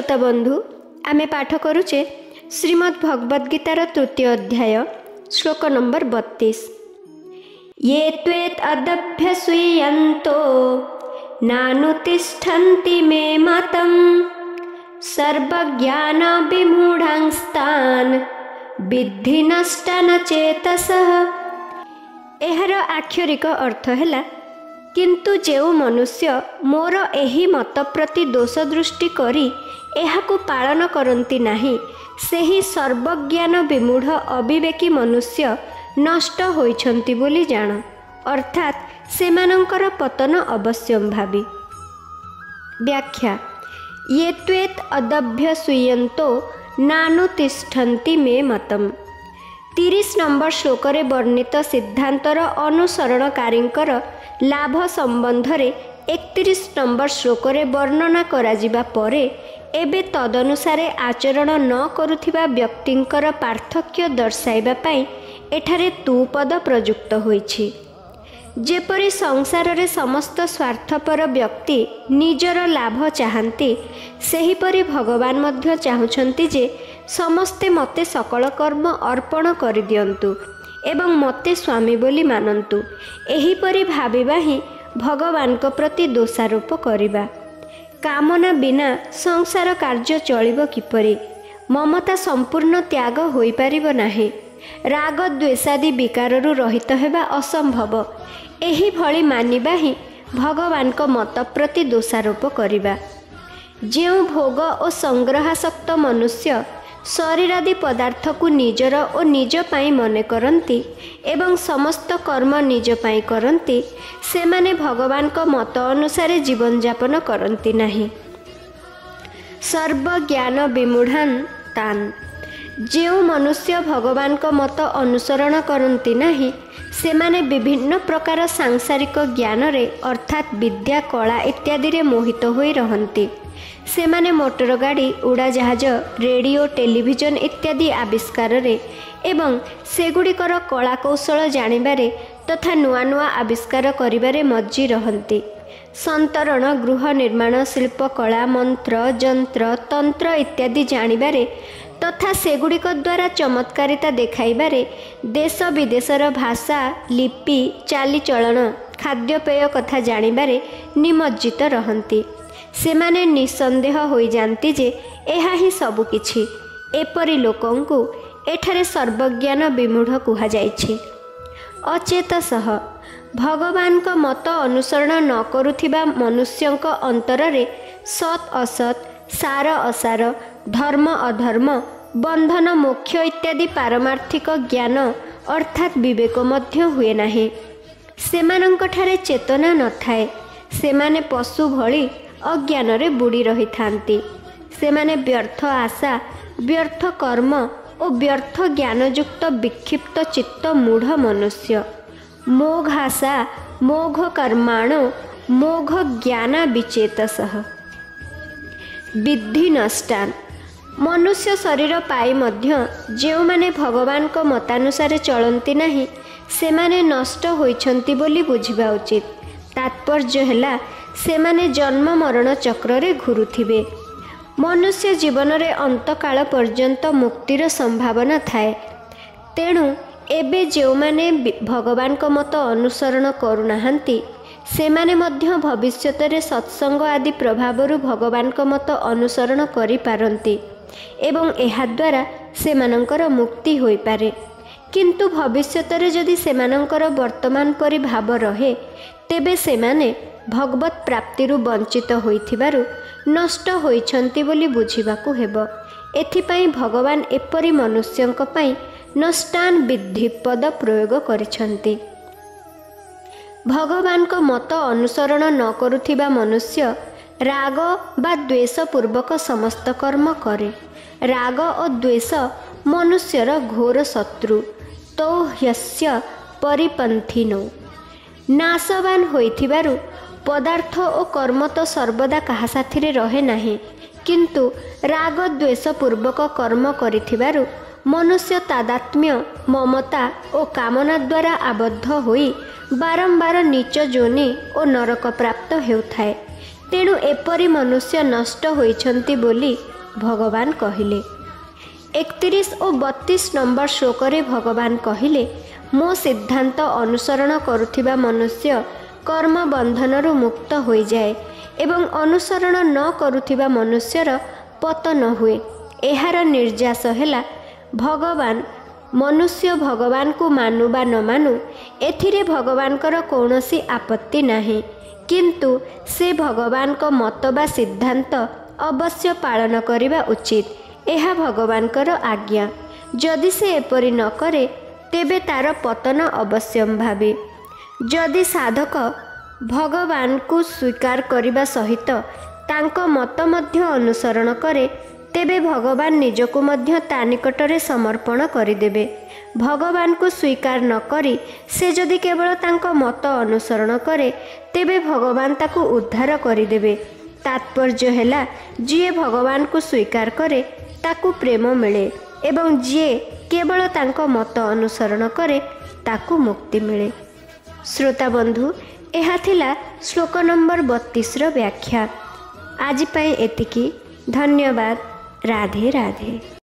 श्रोता बंधु आमे पाठ करुचे श्रीमद् भगवद गीतार तृतीय अध्याय श्लोक नंबर 32। ये त्वेत अदभ्यसूयन्तो नानुतिष्ठन्ति मे मतम् सर्वज्ञान विमूढांस्तान् विद्धि नष्टान चेतसः। एहार आक्षरिक अर्थ है किंतु जो मनुष्य मोर एही मत प्रति दोष दृष्टि करी एहाकु पालन करती नाही सेही सर्वज्ञान विमूढ़ अविवेकी मनुष्य नष्ट होइछन्ति बोली जान, अर्थात सेमानंकर पतन अवश्यंभावी। व्याख्या ये त्वेत अदभ्यसूयन्तो नानुतिष्ठन्ति मे मतम्। 30 नंबर श्लोक रे वर्णित सिद्धांतर अनुसरणकारींकर लाभ संबंध रे 31 नंबर श्लोक रे वर्णना कराजिबा परे एबे तदनुसारे आचरण न करुथिबा व्यक्तिंकर पार्थक्य दर्शाइबा पई एठारे तू पद प्रयुक्त होइछि। जेपरि संसार रे समस्त स्वार्थपर व्यक्ति निजर लाभ चाहन्ति सेहीपरि भगवान मध्य चाहुछन्ति जे समस्ते मते सकल कर्म अर्पण करि दियन्तु एवं मते स्वामी बोली मानन्तु। एहीपरि भाविबा ही भगवान को प्रति दोषारोप करिबा। कामना बिना संसार कार्य चलिब किपरि? ममता संपूर्ण त्याग होई पारिबो नाही। राग द्वेषादि विकारु रहित हेबा असंभव। एही भली मानिबा ही भगवान को मत प्रति दोषारोप करिबा। जेउ भोग और संग्रहासक्त मनुष्य शरीरादि पदार्थ को निजर और निज पाई मने करती एवं समस्त कर्म निज पाई करती सेमाने भगवान को मत अनुसार जीवन यापन करती नहीं। सर्वज्ञान विमूढ़ान तान। जो मनुष्य भगवान को मत अनुसरण करती नहीं सेमाने विभिन्न प्रकार सांसारिक ज्ञान रे अर्थात विद्या कला इत्यादि रे मोहित होई रहंती। सेमाने मोटर गाड़ी उड़ाजहाज रेडियो टेलीविजन इत्यादि आविष्कार रे एवं सेगुड़िकर कला कौशल जानिबारे तथा नुआ नुआ आविष्कार करिबारे मज्जी रहंती। संतरण गृह निर्माण शिल्प कला मंत्र जंत्र तंत्र इत्यादि जानिबारे तथा सेगुड़िक द्वारा चमत्कारिता देखाइबारे देश विदेशर भाषा लिपि चालीचलन खाद्यपेय कथा जानिबारे निमज्जित रहंती। सेमाने निसंदेह होई जानती जे एहा ही सबु किछि। एपरि लोकंकु एठारे सर्वज्ञान विमूढ़ कुहा जाइछि। अचेतसः भगवान को मत अनुसरण न करुथिबा मनुष्यंक अंतर रे सत असत सार असार धर्म अधर्म बंधन मोक्ष इत्यादि पारमार्थिक ज्ञान अर्थात विवेक मध्य हुए नाही। सेमानंक ठारे चेतना न थाए। सेमाने पशु भली अज्ञान रे बुड़ी रही थांती। सेमाने व्यर्थ आशा व्यर्थ कर्म और व्यर्थ ज्ञानयुक्त विक्षिप्त चित्त मूढ़ मनुष्य मोघाशा मोघ कर्माण मोघ ज्ञान विचेतसः। विद्धि नष्टान। मनुष्य शरीर पाई मध्य जो माने भगवान को मतानुसार चलती नहीं सेमाने नष्ट होइछन्ति बोली बुझिबा उचित। तात्पर्य हैला सेमाने जन्म मरण चक्र रे घुरुथिबे। मनुष्य जीवन रे अंतकाल पर्यंत मुक्तिर संभावना थाए। तेणु एबे जो माने भगवान को मत अनुसरण करुनाहांती सेमाने मध्य भविष्यत रे सत्संग आदि प्रभावरु भगवान को मत अनुसरण करि पारंती एवं एहा द्वारा सेमानंकर मुक्ति होई पारे। किंतु भविष्यत रे जदि सेमानंकर वर्तमान परि भाव रहे तेबे सेमाने भगवत प्राप्तिरु वंचित होइथिबारु नष्ट होइछन्ति बोली बुझिबाकु हेबो। एथिपाई भगवान एपरि मनुष्यंक पई नष्टान विद्धि पद प्रयोग करिछन्ति। भगवान को मत अनुसरण न करुथिबा मनुष्य राग बा द्वेष पूर्वक समस्त कर्म करे। राग और द्वेष मनुष्यर घोर शत्रु तो ह्यस्य परिपंथिनो। नाशवान होइथिबारु पदार्थ और कर्म तो सर्वदा कहा साथिरे रहे नाही, किंतु राग द्वेष पूर्वक कर्म करिथिबारु मनुष्य तादात्म्य ममता और कामना द्वारा आबद्ध होई बारंबार नीच जोनि और नरक प्राप्त हेउथाए। तेणु एपरि मनुष्य नष्ट होइछन्ति बोली भगवान कहिले। 31 और 32 नंबर श्लोक भगवान कहिले, मो सिद्धांत अनुसरण करुथिबा मनुष्य कर्म बंधनरु मुक्त हो जाए एवं अनुसरण न करुथिबा मनुष्यर पतन हुए। एहार निर्यास हैला भगवान मनुष्य भगवान को मानु बा न मानु एथिरे भगवानकर कौनसी आपत्ति नाही, किंतु से भगवान को मत बा सिद्धांत अवश्य पालन करिबा उचित। एहा भगवानकर आज्ञा। जदि से एपरि न करे तेबे तार पतन अवश्यम्भावी। जदि साधक भगवान को स्वीकार करने सहित तांको मत मध्य अनुसरण करे तेबे भगवान निजको मध्य ता निकटरे समर्पण करिदेबे। भगवान को स्वीकार न करी से जदि केवल तांको मत अनुसरण करे तेबे भगवान ताकू उद्धार करिदेबे। तात्पर्य हैला जिए भगवान को स्वीकार करे ताकू प्रेम मिले एवं जिए केवल तांको मत अनुसरण करे ताकू मुक्ति मिले। श्रोता बंधु, यह थिला श्लोक नंबर 32 रो व्याख्या। आज पाई एतिकी। धन्यवाद। राधे राधे।